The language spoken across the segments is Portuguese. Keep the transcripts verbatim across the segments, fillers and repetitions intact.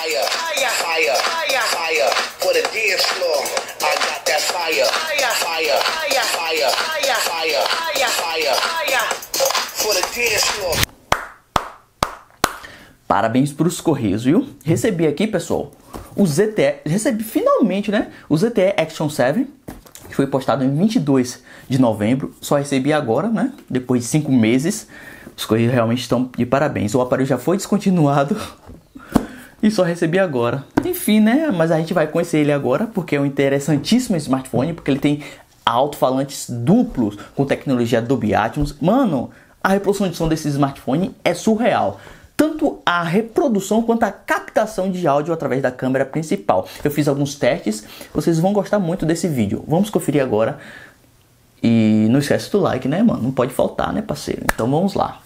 fire, fire, fire, fire, fire for the dance floor. I got that fire, fire, fire, fire, fire, fire, fire, fire, fire, fire for the dance floor. Parabéns para os Correios, viu? Recebi aqui, pessoal, o Z T E, recebi finalmente, né? O Z T E Action sete, que foi postado em vinte e dois de novembro. Só recebi agora, né? Depois de cinco meses. Os Correios realmente estão de parabéns. O aparelho já foi descontinuado e só recebi agora. Enfim, né? Mas a gente vai conhecer ele agora porque é um interessantíssimo smartphone, porque ele tem alto-falantes duplos com tecnologia Dolby Atmos. Mano, a reprodução de som desse smartphone é surreal. Tanto a reprodução quanto a captação de áudio através da câmera principal. Eu fiz alguns testes, vocês vão gostar muito desse vídeo. Vamos conferir agora. E não esquece do like, né, mano? Não pode faltar, né, parceiro? Então vamos lá.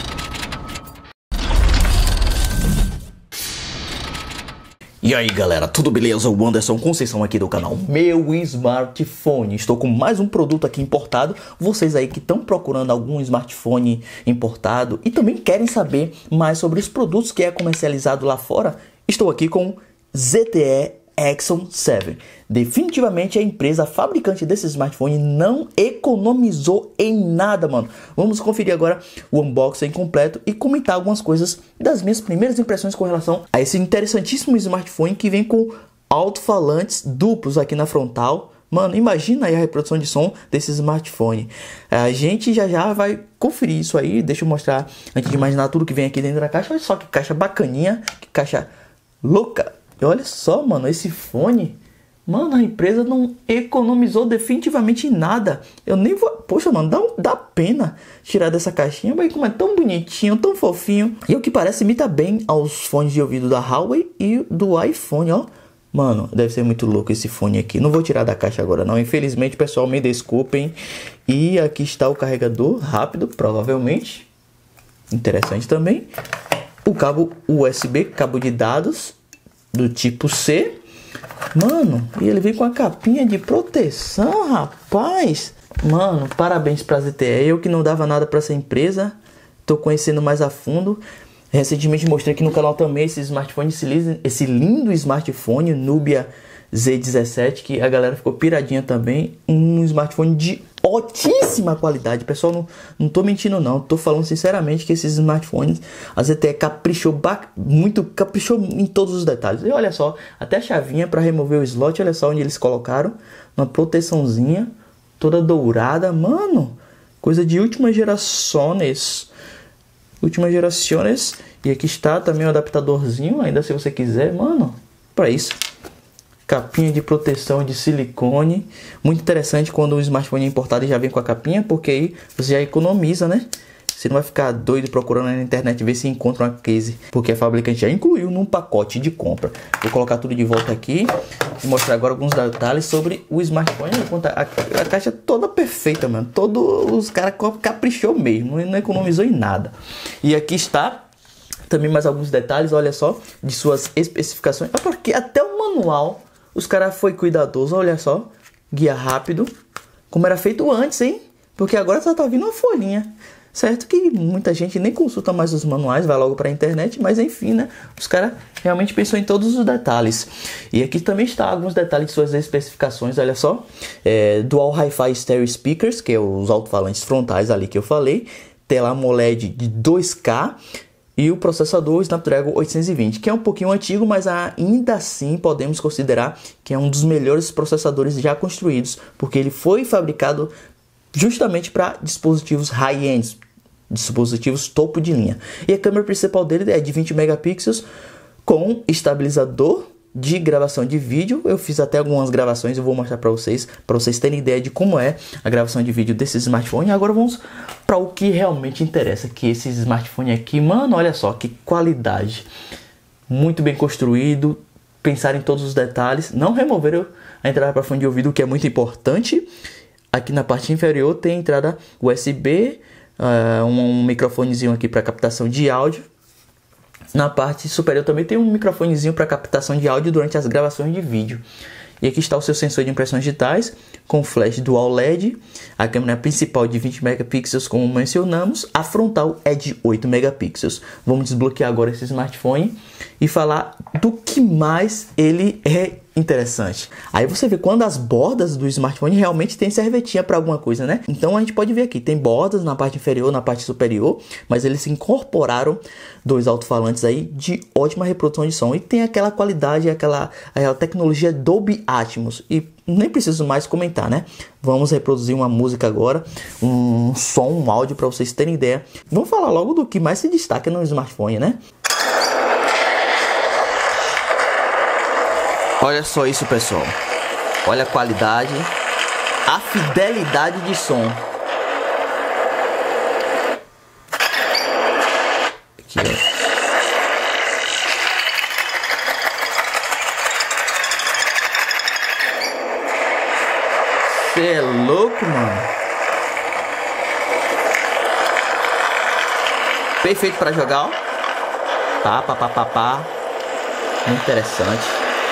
E aí, galera, tudo beleza? O Anderson Conceição aqui do canal Meu Smartphone. Estou com mais um produto aqui importado. Vocês aí que estão procurando algum smartphone importado e também querem saber mais sobre os produtos que é comercializado lá fora, estou aqui com Z T E Action sete. Definitivamente a empresa fabricante desse smartphone não economizou em nada, mano. Vamos conferir agora o unboxing completo e comentar algumas coisas das minhas primeiras impressões com relação a esse interessantíssimo smartphone que vem com alto-falantes duplos aqui na frontal. Mano, imagina aí a reprodução de som desse smartphone. A gente já já vai conferir isso aí. Deixa eu mostrar, antes de imaginar tudo que vem aqui dentro da caixa. Olha só que caixa bacaninha, que caixa louca. E olha só, mano, esse fone, mano, a empresa não economizou definitivamente em nada. Eu nem vou, poxa, mano, dá, dá pena tirar dessa caixinha, mas como é tão bonitinho, tão fofinho. E o que parece imita bem aos fones de ouvido da Huawei e do iPhone, ó. Mano, deve ser muito louco esse fone aqui. Não vou tirar da caixa agora não, infelizmente, pessoal, me desculpem. E aqui está o carregador rápido, provavelmente. Interessante também. O cabo U S B, cabo de dados do tipo C. Mano, e ele vem com a capinha de proteção, rapaz. Mano, parabéns pra Z T E. Eu que não dava nada pra essa empresa, tô conhecendo mais a fundo. Recentemente mostrei aqui no canal também esse smartphone, esse lindo smartphone Nubia Z dezessete, que a galera ficou piradinha também. Um smartphone de altíssima qualidade, pessoal, não, não tô mentindo não, tô falando sinceramente que esses smartphones, a Z T E caprichou muito, caprichou em todos os detalhes. E olha só, até a chavinha para remover o slot, olha só onde eles colocaram, uma proteçãozinha toda dourada, mano, coisa de última gerações, última gerações. E aqui está também o adaptadorzinho, ainda se você quiser, mano, para isso. Capinha de proteção de silicone. Muito interessante quando o smartphone é importado e já vem com a capinha, porque aí você já economiza, né? Você não vai ficar doido procurando na internet ver se encontra uma case, porque a fabricante já incluiu num pacote de compra. Vou colocar tudo de volta aqui e mostrar agora alguns detalhes sobre o smartphone. A, a, a caixa toda perfeita, mano. Todos os caras caprichou mesmo, não economizou em nada. E aqui está também mais alguns detalhes, olha só, de suas especificações. É porque até o manual os caras foi cuidadoso, olha só, guia rápido, como era feito antes, hein? Porque agora só tá vindo uma folhinha. Certo que muita gente nem consulta mais os manuais, vai logo para a internet, mas enfim, né? Os caras realmente pensou em todos os detalhes. E aqui também está alguns detalhes de suas especificações, olha só. É, Dual Hi-Fi Stereo Speakers, que é os alto-falantes frontais ali que eu falei. Tela AMOLED de dois K. E o processador Snapdragon oitocentos e vinte, que é um pouquinho antigo, mas ainda assim podemos considerar que é um dos melhores processadores já construídos, porque ele foi fabricado justamente para dispositivos high-end, dispositivos topo de linha. E a câmera principal dele é de vinte megapixels com estabilizador de gravação de vídeo. Eu fiz até algumas gravações, eu vou mostrar para vocês, para vocês terem ideia de como é a gravação de vídeo desse smartphone. Agora vamos para o que realmente interessa, que esse smartphone aqui, mano, olha só que qualidade, muito bem construído, pensar em todos os detalhes, não removeram a entrada para fone de ouvido, o que é muito importante. Aqui na parte inferior tem entrada U S B, uh, um, um microfonezinho aqui para captação de áudio. Na parte superior também tem um microfonezinho para captação de áudio durante as gravações de vídeo. E aqui está o seu sensor de impressões digitais com flash dual L E D. A câmera principal de vinte megapixels, como mencionamos. A frontal é de oito megapixels. Vamos desbloquear agora esse smartphone e falar do que mais ele é interessante. Aí você vê quando as bordas do smartphone realmente tem servetinha para alguma coisa, né? Então a gente pode ver aqui, tem bordas na parte inferior, na parte superior, mas eles incorporaram dois alto-falantes aí de ótima reprodução de som e tem aquela qualidade, aquela, aquela tecnologia Dolby Atmos. E nem preciso mais comentar, né? Vamos reproduzir uma música agora, um som, um áudio para vocês terem ideia. Vamos falar logo do que mais se destaca no smartphone, né? Olha só isso, pessoal. Olha a qualidade, a fidelidade de som. Aqui, ó. Cê é louco, mano. Perfeito para jogar, ó. Pá, pá, pá, pá, pá. Muito interessante.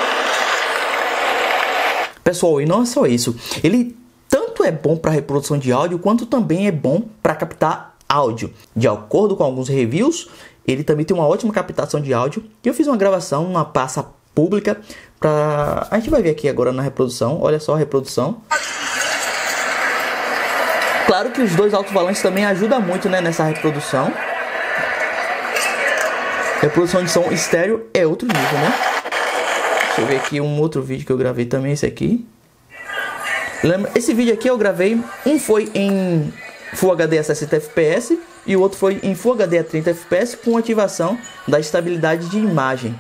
Pessoal, e não é só isso, ele tanto é bom para reprodução de áudio, quanto também é bom para captar áudio. De acordo com alguns reviews, ele também tem uma ótima captação de áudio. E eu fiz uma gravação, uma pasta pública, pra... a gente vai ver aqui agora na reprodução, olha só a reprodução. Claro que os dois alto-falantes também ajudam muito, né, nessa reprodução. Reprodução de som estéreo é outro nível, né? Deixa eu ver aqui um outro vídeo que eu gravei também, esse aqui. Lembra? Esse vídeo aqui eu gravei, um foi em Full H D a sessenta F P S e o outro foi em Full H D a trinta F P S com ativação da estabilidade de imagem.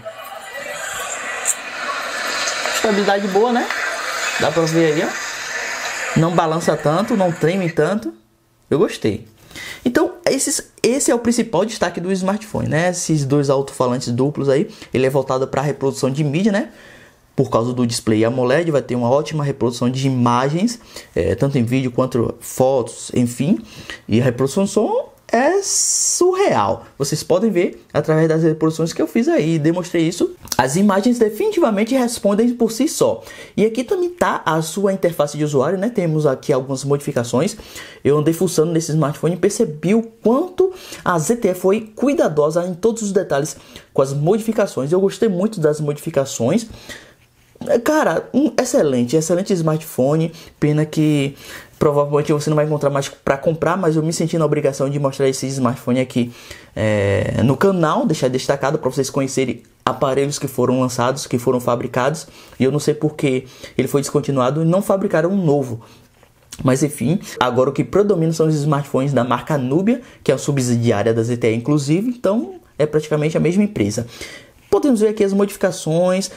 Estabilidade boa, né? Dá pra ver aí, ó. Não balança tanto, não treme tanto. Eu gostei. Então, esses, esse é o principal destaque do smartphone, né? Esses dois alto-falantes duplos aí, ele é voltado para a reprodução de mídia, né? Por causa do display AMOLED, vai ter uma ótima reprodução de imagens, é, tanto em vídeo quanto fotos, enfim. E a reprodução de som é surreal. Vocês podem ver através das reproduções que eu fiz aí, demonstrei isso. As imagens definitivamente respondem por si só. E aqui também tá a sua interface de usuário, né? Temos aqui algumas modificações. Eu andei fuçando nesse smartphone e percebi o quanto a Z T E foi cuidadosa em todos os detalhes com as modificações. Eu gostei muito das modificações. Cara, um excelente, excelente smartphone. Pena que provavelmente você não vai encontrar mais para comprar, mas eu me senti na obrigação de mostrar esse smartphone aqui é, no canal, deixar destacado para vocês conhecerem aparelhos que foram lançados, que foram fabricados. E eu não sei porque ele foi descontinuado e não fabricaram um novo. Mas enfim, agora o que predomina são os smartphones da marca Nubia, que é a subsidiária da Z T E inclusive, então é praticamente a mesma empresa. Podemos ver aqui as modificações,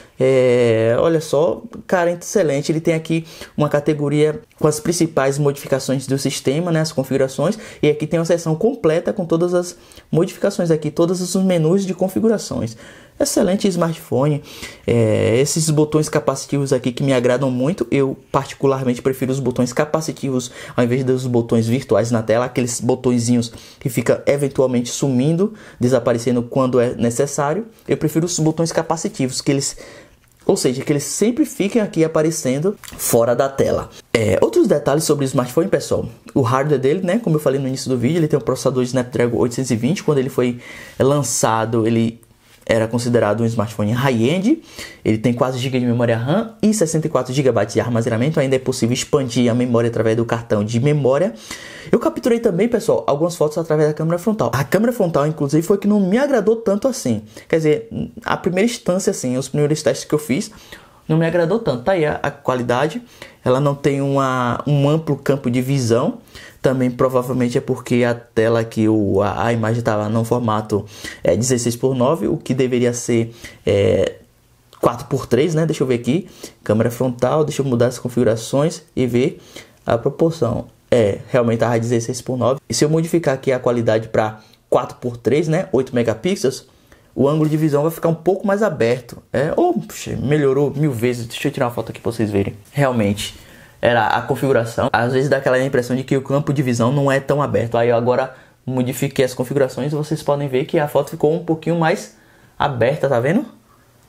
é, olha só, cara, excelente. Ele tem aqui uma categoria com as principais modificações do sistema, né, as configurações. E aqui tem uma seção completa com todas as modificações aqui, todos os menus de configurações. Excelente smartphone. É, esses botões capacitivos aqui que me agradam muito. Eu particularmente prefiro os botões capacitivos ao invés dos botões virtuais na tela. Aqueles botõezinhos que ficam eventualmente sumindo, desaparecendo quando é necessário. Eu prefiro os botões capacitivos, que eles... ou seja, que eles sempre fiquem aqui aparecendo fora da tela. É, outros detalhes sobre o smartphone, pessoal. O hardware dele, né? Como eu falei no início do vídeo, ele tem um processador Snapdragon oitocentos e vinte. Quando ele foi lançado, ele era considerado um smartphone high-end. Ele tem quatro gigas de memória RAM e sessenta e quatro gigabytes de armazenamento. Ainda é possível expandir a memória através do cartão de memória. Eu capturei também, pessoal, algumas fotos através da câmera frontal. A câmera frontal, inclusive, foi que não me agradou tanto assim. Quer dizer, a primeira instância, assim, os primeiros testes que eu fiz, não me agradou tanto. Tá aí a, a qualidade. Ela não tem uma, um amplo campo de visão. Também provavelmente é porque a tela aqui, o, a, a imagem estava no formato é, dezesseis por nove, o que deveria ser é, quatro por três, né? Deixa eu ver aqui. Câmera frontal, deixa eu mudar as configurações e ver a proporção. É, realmente estava dezesseis por nove. E se eu modificar aqui a qualidade para quatro por três, né? oito megapixels, o ângulo de visão vai ficar um pouco mais aberto. É, oh, puxa, melhorou mil vezes. Deixa eu tirar uma foto aqui para vocês verem. Realmente, era a configuração. Às vezes dá aquela impressão de que o campo de visão não é tão aberto. Aí eu agora modifiquei as configurações e vocês podem ver que a foto ficou um pouquinho mais aberta, tá vendo?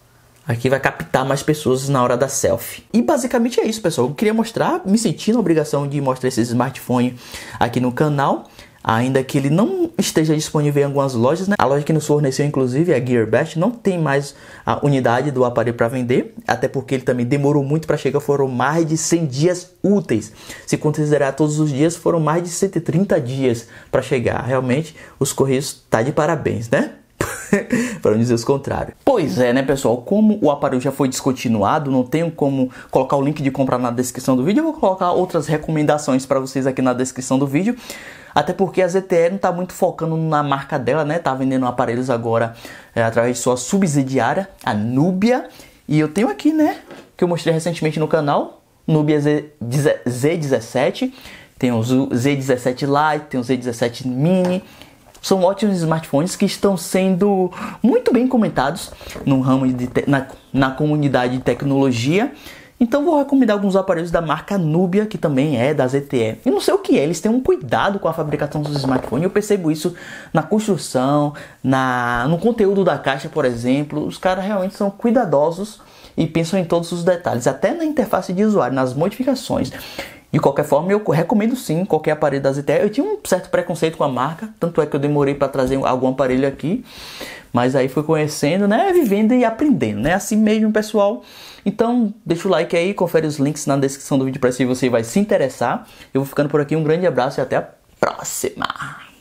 Aqui vai captar mais pessoas na hora da selfie. E basicamente é isso, pessoal. Eu queria mostrar, me senti na obrigação de mostrar esse smartphone aqui no canal. Ainda que ele não esteja disponível em algumas lojas, né? A loja que nos forneceu, inclusive, a Gearbest, não tem mais a unidade do aparelho para vender. Até porque ele também demorou muito para chegar. Foram mais de cem dias úteis. Se considerar todos os dias, foram mais de cento e trinta dias para chegar. Realmente, os Correios tá de parabéns, né? Para não dizer o contrário. Pois é, né, pessoal? Como o aparelho já foi descontinuado, não tenho como colocar o link de compra na descrição do vídeo. Eu vou colocar outras recomendações para vocês aqui na descrição do vídeo. Até porque a Z T E não está muito focando na marca dela, né? Tá vendendo aparelhos agora é, através de sua subsidiária, a Nubia. E eu tenho aqui, né, que eu mostrei recentemente no canal, Nubia Z dezessete. Tem o Z dezessete Lite, tem o Z dezessete Mini. São ótimos smartphones que estão sendo muito bem comentados no ramo de te na, na comunidade de tecnologia. Então vou recomendar alguns aparelhos da marca Nubia, que também é da Z T E. E não sei o que é, eles têm um cuidado com a fabricação dos smartphones. Eu percebo isso na construção, na, no conteúdo da caixa, por exemplo. Os caras realmente são cuidadosos e pensam em todos os detalhes, até na interface de usuário, nas modificações. De qualquer forma, eu recomendo sim qualquer aparelho da Z T E. Eu tinha um certo preconceito com a marca, tanto é que eu demorei para trazer algum aparelho aqui. Mas aí fui conhecendo, né, vivendo e aprendendo, né, assim mesmo, pessoal. Então, deixa o like aí, confere os links na descrição do vídeo para ver se você vai se interessar. Eu vou ficando por aqui, um grande abraço e até a próxima!